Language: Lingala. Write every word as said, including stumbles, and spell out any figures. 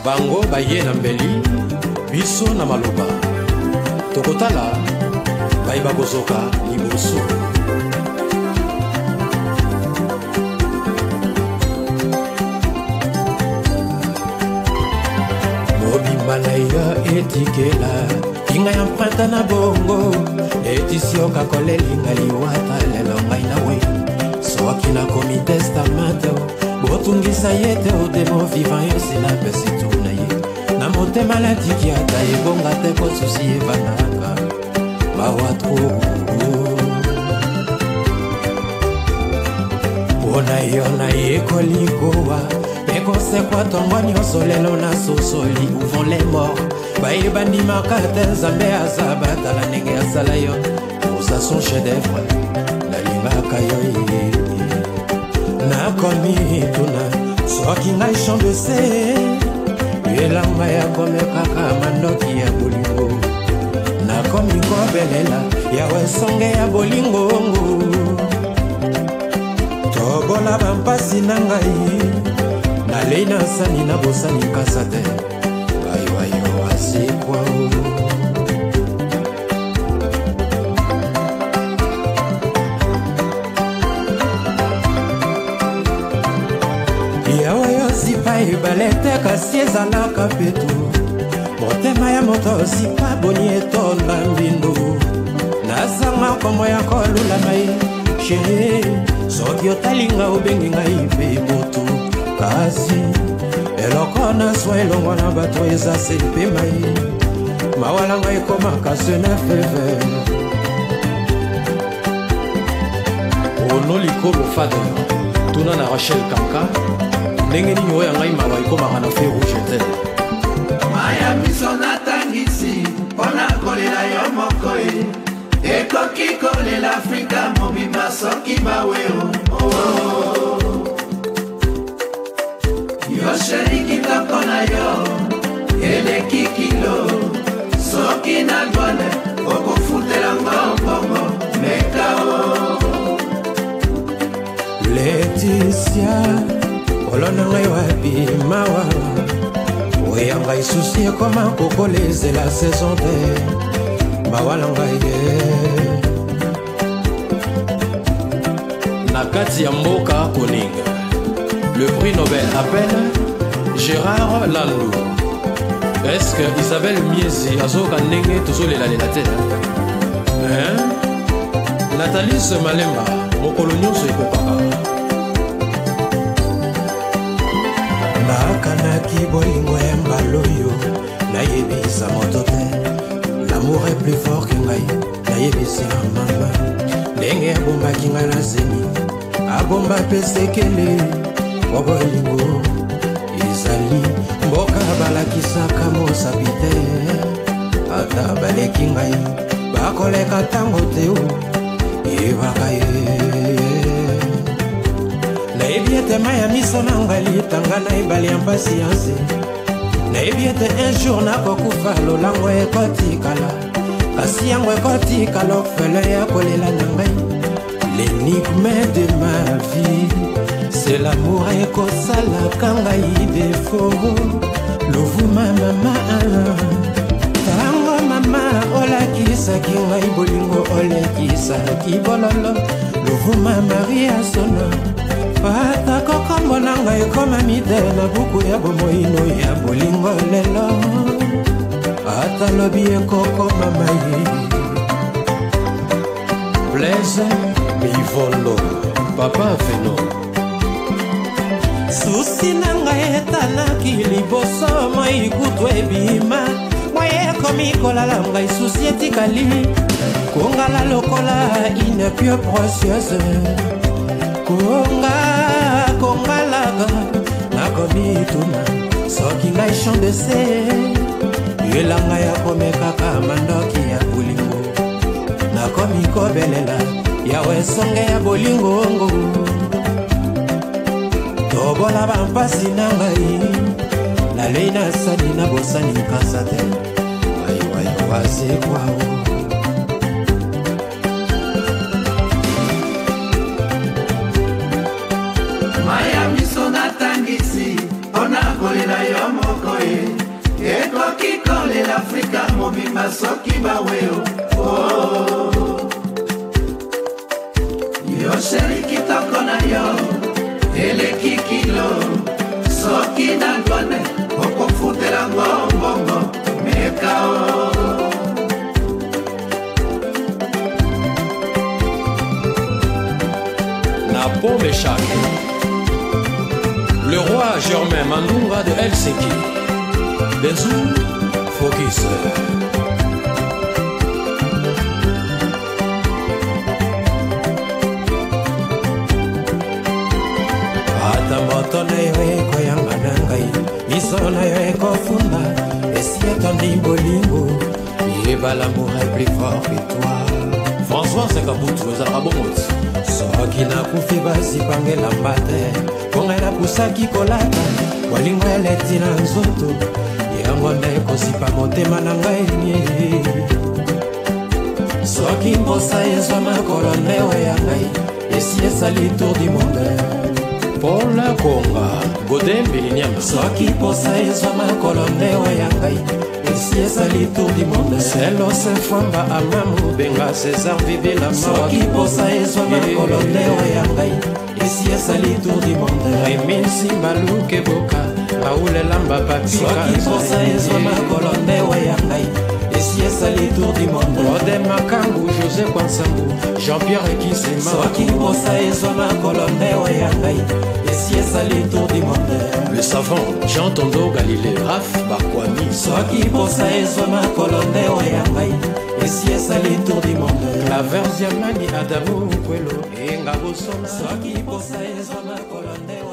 bango baye na mbeli biso na maloba tokotala bayeba kozoka liboso mobimba na yo etikela inga ya mpranta na bongo etisio kakolelinga liwata lelo ngai nawe soki nakomi testamate botungisa ye te odemo vivant yo sina pesi tuna ye na motema latiki ata ebonga te kosusi evanaka mawa tro mpona yo na ye kolikowa ekosekwa tongo nyonso lelo na sosoli ouvon les morts bayeba ndimaka te nzambe aza batala ndenge asala yo oza son chef d'œuvre nalingaka yo ye nakomi tuna soki ngai champ de se elanga ya komekaka mandoki ya bolingo nakomi kobelela yawe songe ya bolingongo tobola bampasi na ngai nalei nasani na bosani kasa te bayoayo asekwa ebale te kasi ezalaka peto motema ya moto sipa boni etonda mbindo nazanga kombo ya kolulama ye sheri soki otalinga obengi ngai mpe moto kasi eloko na swa elongo na bato eza se pema ye mawalanga ekomaka se na feve ono likolo fader tuna na Rachel Kanka ndenge nini oyo ngai mawa ekomaka na fe rouge te maya miso natangisi mpona kolela yo moko ye ekoki kolela afrika mobimba soki baweo yo sheri kitoko na yo eleki kilo soki na douane okofutelanga mbongo mekao Laetitia olona ngai wapi mawa oya ngai susi ekoma kokolezela saison te mawala ngai ye na kati ya mboka koninga le prix Nobel appelle Gérard Landou. Est-ce que Isabelle Miezi azoka ndenge tozolelalela te hein? Nathalie Malemba mokolo nyonso ekopaka nakanaki bolingo ya mbala oyo nayebisa moto te l'amour est plus fort que ngai nayebisi na mama ndenge abombaki ngai na zemi abomba mpe sekele po bolingo ezali mboka balakisaka mosapi te ata baleki ngai bakoleka ntango te o yebaka ye nayebi ete mai ya miso na ngai litanga na ebale ya mpasi ya nse nayebi ete un jour nakokufa lolango ekotikala kasi yango ekotikala ofele ya kolela na ngai l'énigme de ma vie c'est l'amour ekosalaka ngai défaut lovuma mama tango mama olakisaki ngai bolingo olekisaki bololo lovuma maria sona pata kokombo na ngai ekoma mide na buku ya bomoino ya bolingo lelo ata lobi ekokoma mai Blaise Mivondo papa Feno susi na ngai etanaki liboso moi kutu ebima moi ekomi kolala ngai susi etikali kongala lokola une pieuvre précieuse konga kongalaga nakomi tuna soki ngai champ de se yelanga ya komekaka mandoki ya bolingo nakomi kobelela yawe songe ya bolingongo tobola bampasi na ngai nalei nasani na bosani nkasa te wayowayo wasekwao maya miso natangisi mpona kolela yo moko ye soki baweo oh. Yo sheri kitoko na yo eleki kilo soki na douane okofutela ngombongo mekao na pombe chake le roi Germain Mandunga de Helsinki Benzu Focus ata moto na yo ekoyanga na ngai miso na yo ekofunda esi etondi bolingo yeba l'amour est plus fort que toi François Sekabutu ezaka bomoti soki nakufi basipangela te kongela pusaki kolata bolingo eleti na nzoto yango nde ekosipa motema na ngai soki mposa ezwa makolo ndewe ya ngai esi esali tour du monde Paul Konga Godin Bilinyama soki mposa ezwa makolo ndewe ya ngai esi esali tour du monde selo sefamba amamu benga César Vivila soki mposa ezwa makolo ndewe ya ngai esi esali tour du monde Emin Simbaluke Boka Raoul Lamba Papi soki mposa ezwa makolo ndewe ya ngai esi esali tour du monde Rode Makangu José Kwansambu Jean-Pierre Kisema soki mposa ezwa makolo ndewe ya ngai esi esali tour du monde Le savant Jean Tondo Galilée Raf Bakwani soki mposa ezwa makolo ndewe ya ngai esi esali tour du monde La Verziamani Adamu Kwelo Enga Bosona soki mposa ezwa makolo ndewe